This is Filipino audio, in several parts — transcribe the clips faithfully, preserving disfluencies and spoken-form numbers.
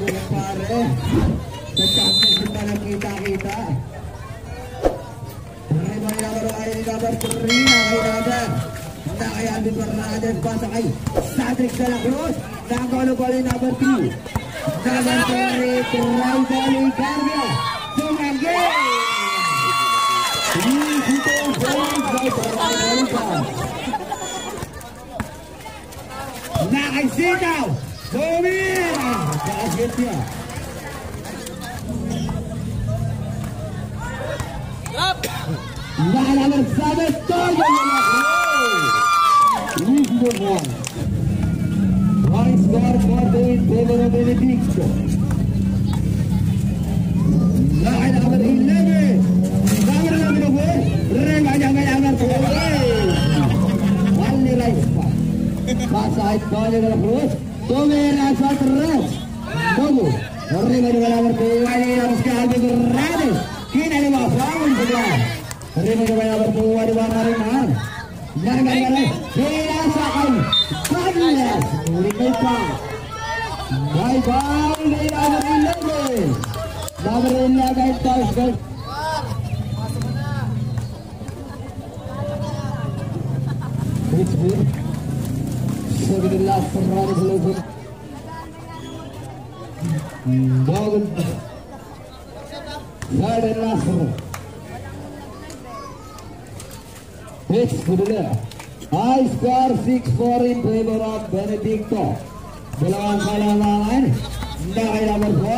pare. Sa championship pa nakita-kita. Rebound number ay number three na kay Nader. Na kay Alvin Fernandez pasa kay Cedric de la Cruz. Nagano ball number two. Number three, try ball Cardio. Tumagi. Easy to point by Fernandez. Na kay Sitaw. Tumira. Basket niya. Nada más sabe todo de la Easy one. One score for the favor of Benedicto. Line number eleven. Number number four. Rega jaga jaga tuh. Only right spot. Pasai ball de la Cruz. Tumira shot rush. Togo. Rega jaga jaga tuh. Wali harus ke Alvin Fernandez. Kini lima foul sebelah. Rima kembali berdua di bawah Mariman. Dan kembali dirasakan Fadlas Ulimepa. Bye bye dari number eleven. Number eleven touchdown. It's good. Seven the last run is over. Double. Third and last run. It's good there. High score six four in favor of Benedicto. Dalawang kalamangan. Nakay number four.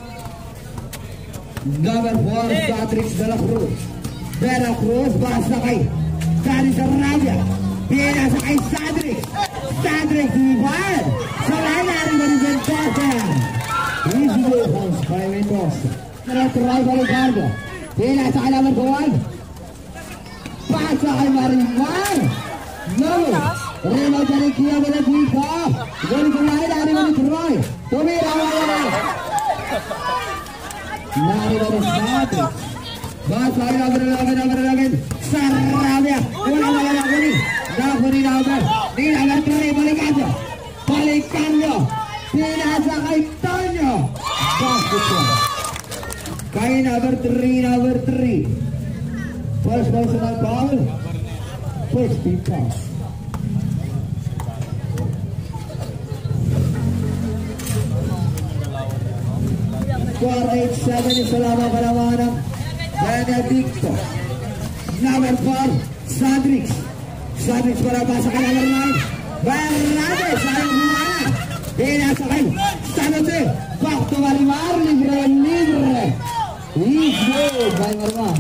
Number four, Patrick de la Cruz. De la Cruz, basa kay Dani Sarabia. Pinasa kay Cedric. Cedric Divan. Sa lahat ng Mendoza. Easy defense by Mendoza. Try by Ricardo. Pinasa kay number one. Pasa kay Marimar. No. Rema dari Kia Benedicto. Gol kembali dari Troy. Tumira wala. Nari dari Cedric. Basa kay number eleven, number eleven. Sarabia. Wala wala na gol. Nakuri na agad. Di agad kari balikannya. Balikannya. Pinasa kay Tonyo. Basket. Kay number three, number three. First personal foul. First team foul. four eight seven selama kalamangan Benedicto. Number four, Cedric. Cedric para pasang ke number nine. Fernandez sayang gimana? Dinasakan Sanote. Waktu Marimar libre libre. Libre by Marimar.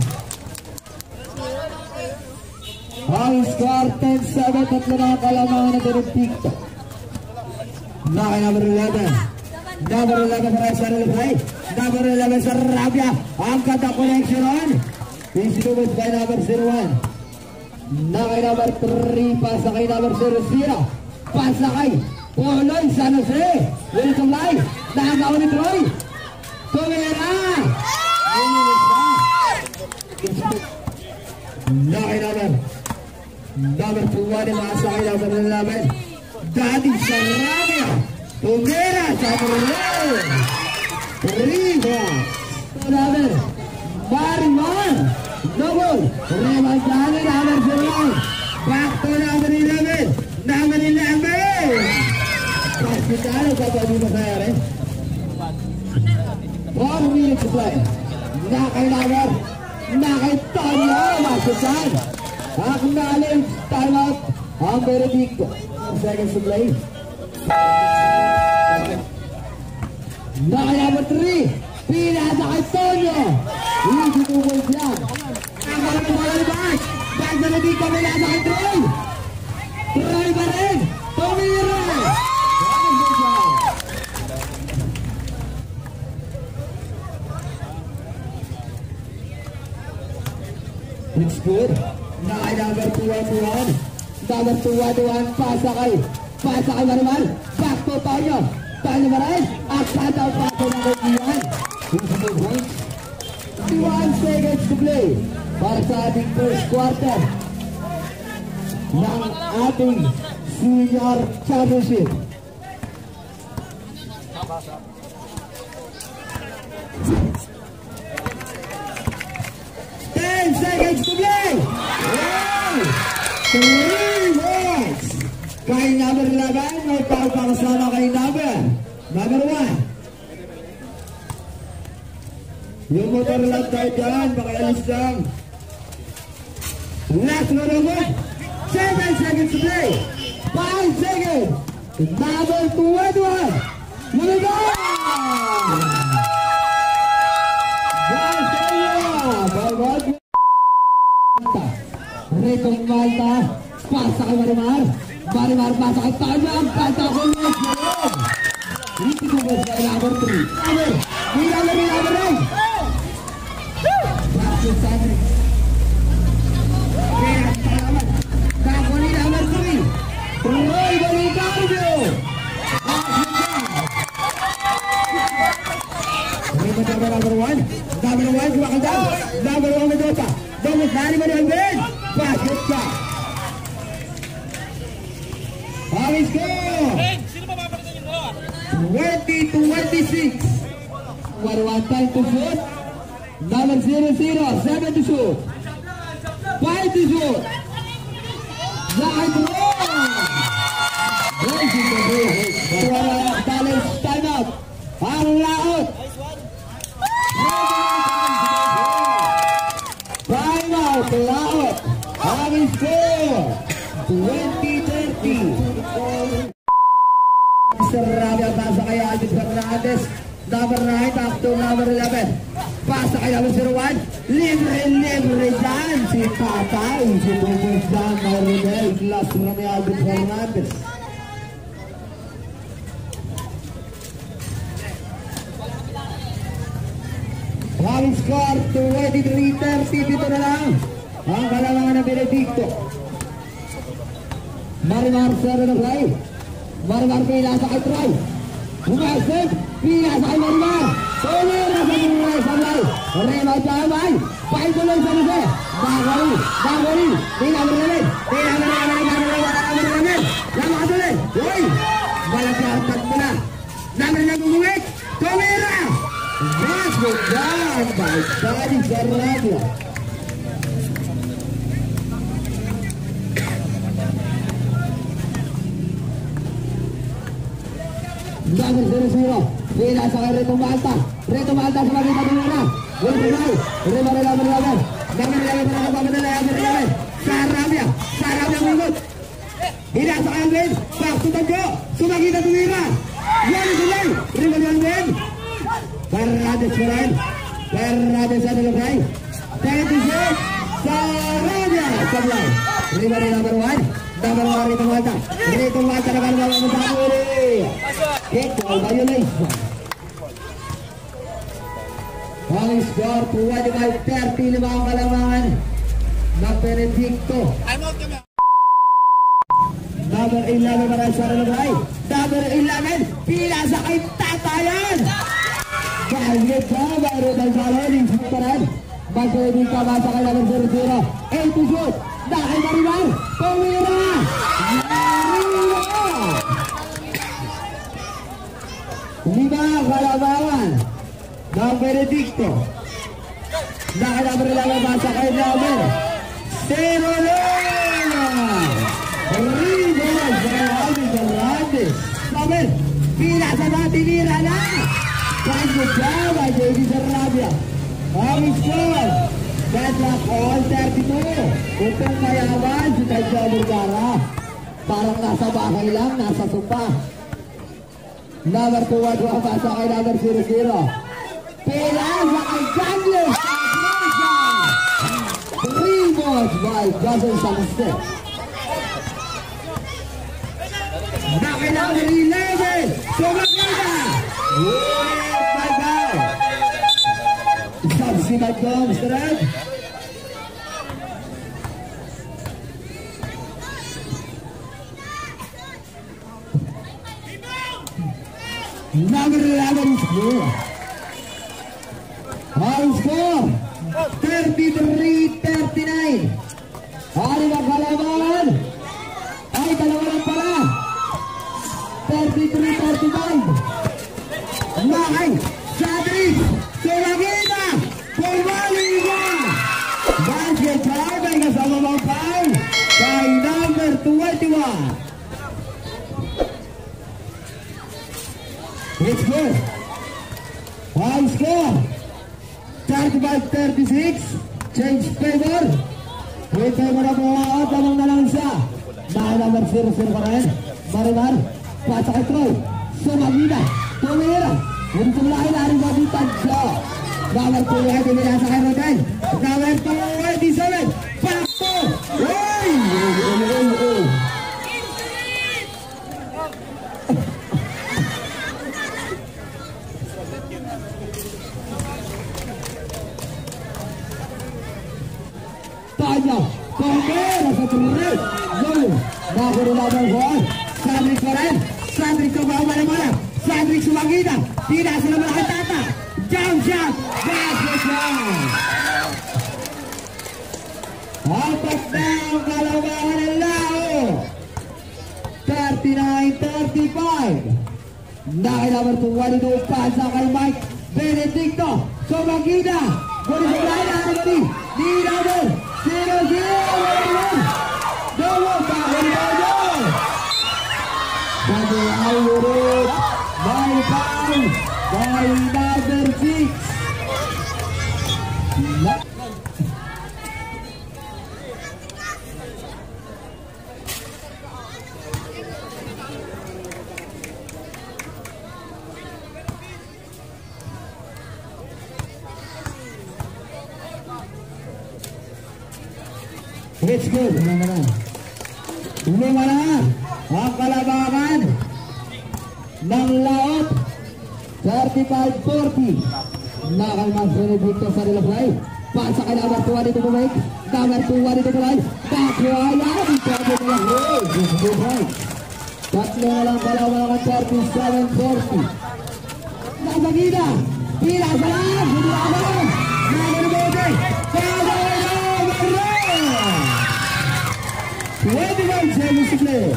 High score ten seven tatlo na kalamangan ng Benedicto. Nakay number eleven. Number eleven para Sarabia. Number eleven Sarabia. Angkat ang connection on. Distribute by number zero one. Nakay number three. Pasa kay number zero zero. Pasa kay Poloy San Jose. Will supply. Nakagaw ni Troy. Tumira. Nakay number Number two one masa kay number eleven. Dadi Sarabia. Tumira sa Poloy. Riva. Number Marimar. Double. Rema Jani number zero one. Back to number eleven. Number eleven. Hospital ka pa di masayari. Four minutes to play. Nakay number. Nakay Tonyo. Masusan. Acknowledge timeout. Ang Benedicto. Seconds to play. Nakay number three. Pinasa kay Tonyo. Easy to move yan. Nakay number back. Back Benedicto. Pinasa kay Troy. Troy pa rin. Tumira. It's good. Nakay number two one two one. Number two one two one. Pasa kay. Pasa kay Marimar. Back to Tonyo. Tonyo pa rin. At kataw pa ko na kay Ian. twenty-one seconds to play. Para sa ating first quarter ng ating senior championship. ten seconds to play. Wow! Three points. Kay number eleven, may foul para sama kay number number one. Yung motor lang tayo dyan, pakialis lang. Last one over. seven seconds to play. five seconds. Number twenty-one. Number one. Retong Malta. Pasa kay Marimar. Marimar pasa kay Tanyang. Pasa kay Leslie. Riti ko ba sa number three. Number. Number number nine. Practice Sadric. Kaya salamat. Kakuli number three. Roy Bonicardio. Number number one. Number one kumakan daw. Number one Mendoza. Domus Nani Mariambin. Basket ka. Alis ko. twenty to twenty-six. One one time to shoot. Number zero zero. Seven to shoot. Five to shoot. Nine to roll. Racing the ball. Challenge time out. Ang laot. Time out. Laot. Ang score. twenty thirty. Sarabia pasa kay Alvin Fernandez. Number nine back to number eleven. Pasa kay number zero one. Libre, libre dyan. Si Tatay. Si Bubos dyan. Marinel. Last na ni Alvin Fernandez. Ang score twenty-three thirty. Dito na lang ang kalamangan ng Benedicto. Marimar Sero na play. Marimar pila sa kay Troy. Humasip. Pila sa kay Marimar. Tumira sa Marimar sa play. Rema Jamay. Paituloy sa Jose. Bagari. Bagari. Pila Marimar. Pila Marimar. Pila Marimar. Lama ka tuloy. Uy. Balat na atat mo na. Namin na gumuwit. Tumira. That's what done by Sadi Sarabia. Number zero zero. Pila sa kay Reto Malta. Reto Malta sa magita din na. Gol Pinay. Rema Rela Berlaban. Number eleven na kapag na number eleven. Sarabia. Sarabia mungut. Hila sa Alvin. Back to Tadyo. Sumagita tumira. Yan sulay. Rema Alvin. Fernandez Fernandez. Fernandez sa nilagay. thirty-six. Sarabia. Sablay. Rema Rela number one. Number one Reto Malta. Reto Malta na kalma mo sa kamuri. Equal violation. Ang score twenty-five thirty. Lima ang kalamangan na Benedicto. Number eleven para sa Relagay. Number eleven. Pila sa kay Tatayan. Bahagit ka. Mayroon ang saloning sumutaran. Magpapagin ka ba sa kay number zero zero. eight to shoot. Dahil Marimar. Pumira. Marino. Lima kalamangan ng Benedicto. Nakalaman lang basa kay number zero lang. Rebound kay Alvin Fernandez. Sabi, pila sa matinira na. Kanyo Java, J D Sarabia. Ang score, deadlock all thirty-two. Utong mayaman si Tadyo Bulgara. Parang nasa bahay lang, nasa sumpa. Number two, one, two, pasa kay number zero zero. Pila sa kay Daniel Sagresa. Three balls by Joseph Sanchez. Nakay number eleven. Sumagita. Wait, my God. Subsidied goals, correct? Number eleven is here. High score thirty-three thirty-nine. Hari na kalaman. Ay, dalawa lang pala. thirty-three thirty-five. Nakay It's good. High score. thirty-five thirty-six. Change favor. With favor na po out. Lamang na lang siya. Dahil number zero zero pa rin. Marimar. Pasa kay Troy. Sumagina. Tumira. Hindi tumulahin na rin mabitan siya. Number two ay tuminasa kay Rodel. Number two ay di seven. Pakto. Hey! Tanya. Kongera sa tuloy. Yo. Nakurula ng goal. Sadrick pa rin. Sadrick ka ba mana-mana. Sadrick Sumagina. Tinasa naman ang tata. Jump shot. Basketball. Apat na ang kalabangan ng Lao. thirty-nine thirty-five. Dahil number two, walito pasa kay Mike Benedicto. Sumagina. Kunin sa lahat na natin. Di number zero zero. Dawa pa. Walito. Dahil ay urut. By foul. By number six. It's good. Lima na. Lima na. Ang kalabangan ng Laot. thirty-five forty. Nakalmas Benedicto sa nilagay. Pasa kay number two dito bumalik. Number two dito bumalik. Bakwaya. Ipagod na lang. Good right. Tatlo na lang kalabangan thirty-seven forty. Nasagina. Pila sa lang. Hindi ako. Naganobote. Pagod twenty-one seconds to play.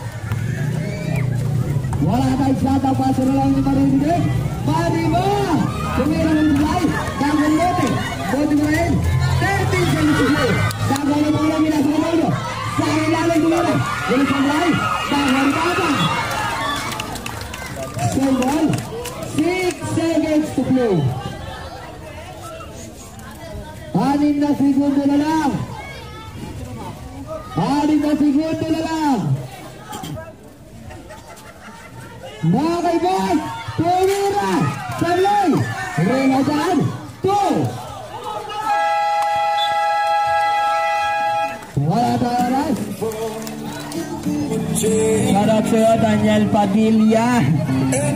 Wala tayong shot ang paso na lang ni Marinig. Mariba! Tumira ng tulay. Dagang bote. Bote mo rin. thirteen seconds to play. Dagang na mga lang nila sa kamalo. Sa ilalang tulay. Ulit ang tulay. Dagang baba. Same ball. six seconds to play. Anim na segundo na lang. Anim na segundo na lang. Mga kaibigan, tumira, sablay, remajan, two. Wala tayo ras. Shout out sa'yo, Daniel Padilla.